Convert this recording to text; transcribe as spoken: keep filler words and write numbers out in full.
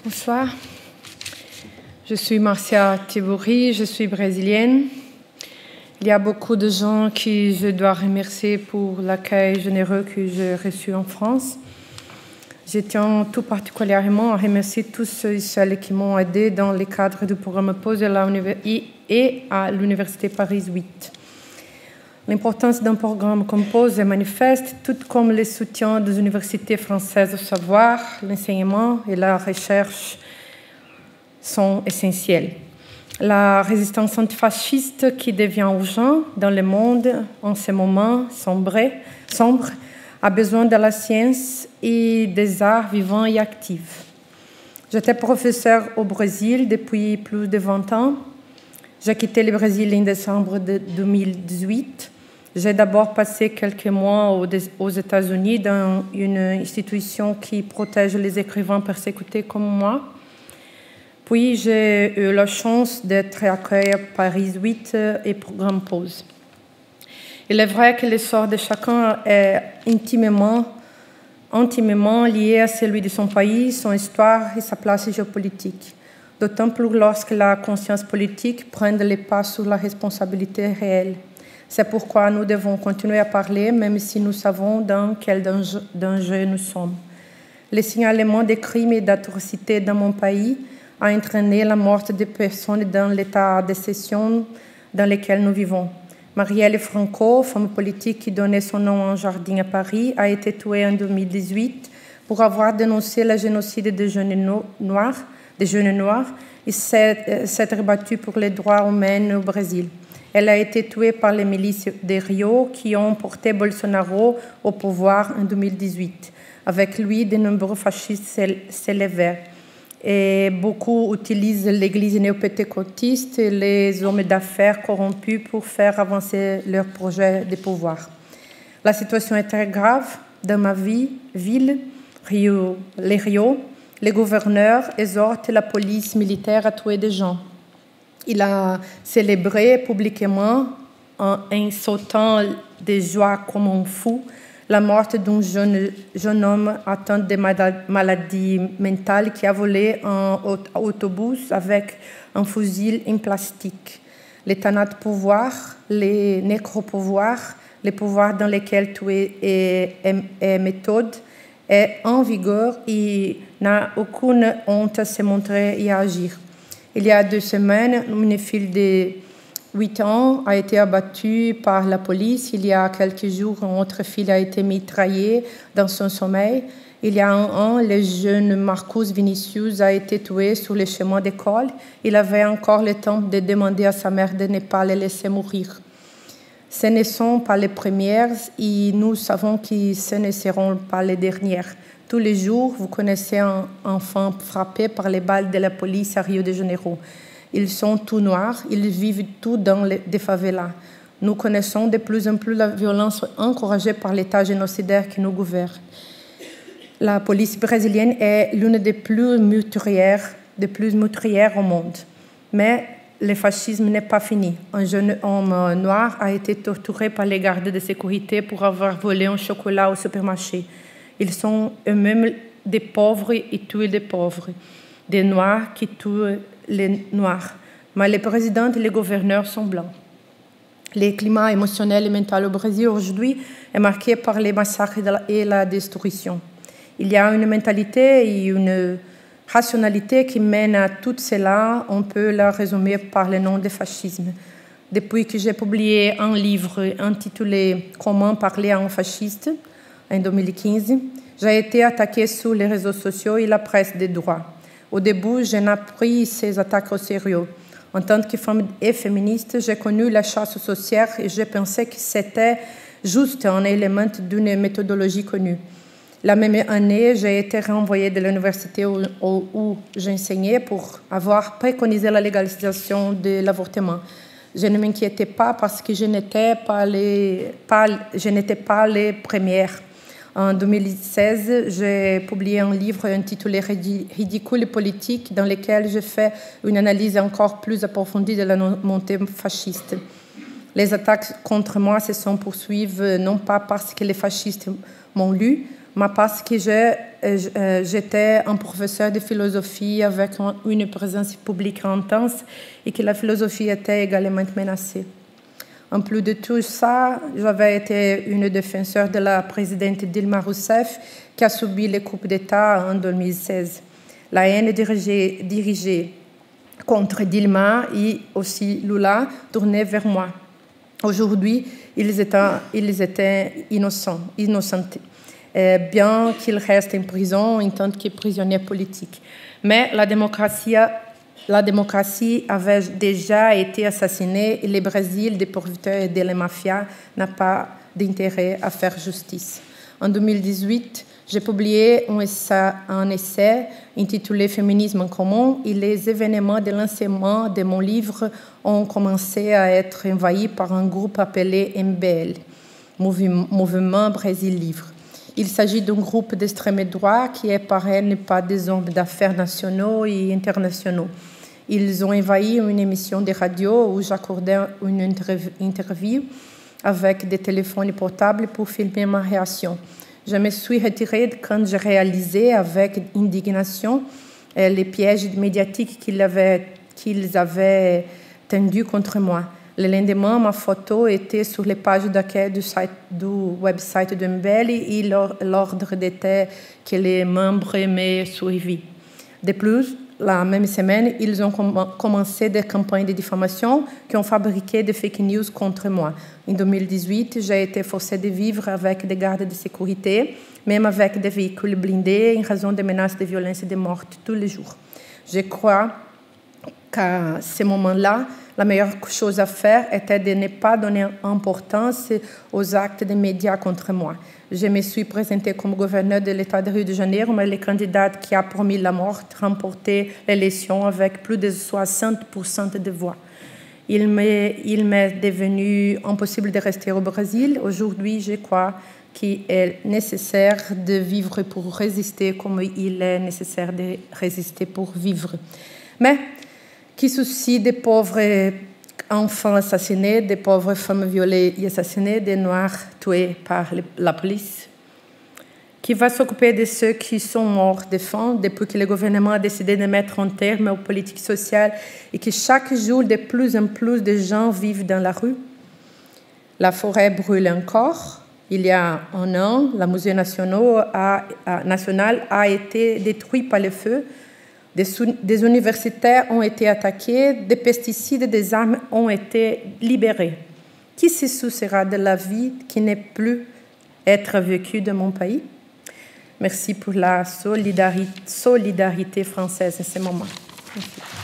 Bonsoir, je suis Marcia Tiburi, je suis brésilienne. Il y a beaucoup de gens que je dois remercier pour l'accueil généreux que j'ai reçu en France. Je tiens tout particulièrement à remercier tous ceux et celles qui m'ont aidé dans le cadre du programme Pause et à l'Université Paris huit. L'importance d'un programme comme Pause est manifeste, tout comme le soutien des universités françaises au savoir, l'enseignement et la recherche sont essentiels. La résistance antifasciste qui devient urgente dans le monde en ce moment sombre, sombre a besoin de la science et des arts vivants et actifs. J'étais professeur au Brésil depuis plus de vingt ans. J'ai quitté le Brésil en décembre de deux mille dix-huit. J'ai d'abord passé quelques mois aux États-Unis dans une institution qui protège les écrivains persécutés comme moi. Puis j'ai eu la chance d'être accueillie à Paris huit et programme Pause. Il est vrai que le sort de chacun est intimement, intimement lié à celui de son pays, son histoire et sa place géopolitique. D'autant plus lorsque la conscience politique prend le pas sur la responsabilité réelle. C'est pourquoi nous devons continuer à parler, même si nous savons dans quel danger, danger nous sommes. Le signalement des crimes et d'atrocités dans mon pays a entraîné la mort de personnes dans l'état de sécession dans lequel nous vivons. Marielle Franco, femme politique qui donnait son nom à un jardin à Paris, a été tuée en deux mille dix-huit pour avoir dénoncé le génocide des jeunes noirs, des jeunes noirs et s'être battue pour les droits humains au Brésil. Elle a été tuée par les milices de Rio qui ont porté Bolsonaro au pouvoir en deux mille dix-huit. Avec lui, de nombreux fascistes s'élèvèrent. Et beaucoup utilisent l'Église néo-pentecôtiste et les hommes d'affaires corrompus pour faire avancer leurs projets de pouvoir. La situation est très grave. Dans ma vie, ville, Rio, les Rio, le gouverneur exhorte la police militaire à tuer des gens. Il a célébré publiquement, en, en sautant de joie comme un fou, la mort d'un jeune, jeune homme atteint de maladie mentale qui a volé un autobus avec un fusil en plastique. Les tanats de pouvoir, les nécropouvoirs, les pouvoirs dans lesquels tuer est, est, est méthode, est en vigueur et n'a aucune honte à se montrer et à agir. Il y a deux semaines, une fille de huit ans a été abattue par la police. Il y a quelques jours, une autre fille a été mitraillée dans son sommeil. Il y a un an, le jeune Marcus Vinicius a été tué sur le chemin d'école. Il avait encore le temps de demander à sa mère de ne pas le laisser mourir. Ce ne sont pas les premières et nous savons que ce ne seront pas les dernières. Tous les jours, vous connaissez un enfant frappé par les balles de la police à Rio de Janeiro. Ils sont tout noirs, ils vivent tous dans les, des favelas. Nous connaissons de plus en plus la violence encouragée par l'État génocidaire qui nous gouverne. La police brésilienne est l'une des plus meurtrières, des plus meurtrières au monde. Mais le fascisme n'est pas fini. Un jeune homme noir a été torturé par les gardes de sécurité pour avoir volé un chocolat au supermarché. Ils sont eux-mêmes des pauvres et tuent des pauvres, des noirs qui tuent les noirs. Mais les présidents et les gouverneurs sont blancs. Le climat émotionnel et mental au Brésil aujourd'hui est marqué par les massacres et la destruction. Il y a une mentalité et une rationalité qui mène à tout cela. On peut la résumer par le nom de fascisme. Depuis que j'ai publié un livre intitulé « Comment parler à un fasciste » en deux mille quinze, j'ai été attaquée sur les réseaux sociaux et la presse des droits. Au début, je n'ai pris ces attaques au sérieux. En tant que femme et féministe, j'ai connu la chasse aux sorcières et je pensais que c'était juste un élément d'une méthodologie connue. La même année, j'ai été renvoyée de l'université où, où, où j'enseignais pour avoir préconisé la légalisation de l'avortement. Je ne m'inquiétais pas parce que je n'étais pas les, pas, je n'étais pas les premières. En deux mille seize, j'ai publié un livre intitulé « Ridicule politique » dans lequel je fais une analyse encore plus approfondie de la montée fasciste. Les attaques contre moi se sont poursuivies non pas parce que les fascistes m'ont lu, mais parce que j'ai j'étais un professeur de philosophie avec une présence publique intense et que la philosophie était également menacée. En plus de tout ça, j'avais été une défenseur de la présidente Dilma Rousseff qui a subi le coup d'État en deux mille seize. La haine dirigée, dirigée contre Dilma et aussi Lula tournait vers moi. Aujourd'hui, ils étaient, ils étaient innocents, innocents euh, bien qu'ils restent en prison en tant que prisonniers politiques. Mais la démocratie, la démocratie avait déjà été assassinée et le Brésil, des pourvoyeurs et de la mafia, n'a pas d'intérêt à faire justice. En deux mille dix-huit, j'ai publié un essai, un essai intitulé « Féminisme en commun » et les événements de lancement de mon livre ont commencé à être envahis par un groupe appelé M B L, Mouvement Brésil Livre. Il s'agit d'un groupe d'extrême droite qui est parrainé par des hommes d'affaires nationaux et internationaux. Ils ont envahi une émission de radio où j'accordais une interview avec des téléphones portables pour filmer ma réaction. Je me suis retirée quand j'ai réalisé avec indignation les pièges médiatiques qu'ils avaient, qu'ils avaient tendus contre moi. Le lendemain, ma photo était sur les pages d'accueil du, site, du website de M B L et l'ordre était que les membres m'aient suivi. De plus, la même semaine, ils ont commencé des campagnes de diffamation qui ont fabriqué des fake news contre moi. En deux mille dix-huit, j'ai été forcée de vivre avec des gardes de sécurité, même avec des véhicules blindés, en raison des menaces de violence et de mort tous les jours. Je crois qu'à ce moment-là, la meilleure chose à faire était de ne pas donner importance aux actes des médias contre moi. Je me suis présentée comme gouverneur de l'État de Rio de Janeiro, mais le candidat qui a promis la mort remporté l'élection avec plus de soixante pour cent de voix. Il m'est, il m'est devenu impossible de rester au Brésil. Aujourd'hui, je crois qu'il est nécessaire de vivre pour résister comme il est nécessaire de résister pour vivre. Mais qui soucie des pauvres enfants assassinés, des pauvres femmes violées et assassinées, des Noirs tués par la police? Qui va s'occuper de ceux qui sont morts de faim depuis que le gouvernement a décidé de mettre un terme aux politiques sociales et que chaque jour, de plus en plus de gens vivent dans la rue? La forêt brûle encore. Il y a un an, le musée national a, a, national a été détruit par le feu. Des, des universitaires ont été attaqués, des pesticides et des armes ont été libérés. Qui se souciera de la vie qui n'est plus être vécue dans mon pays? Merci pour la solidarité, solidarité française en ce moment. Merci.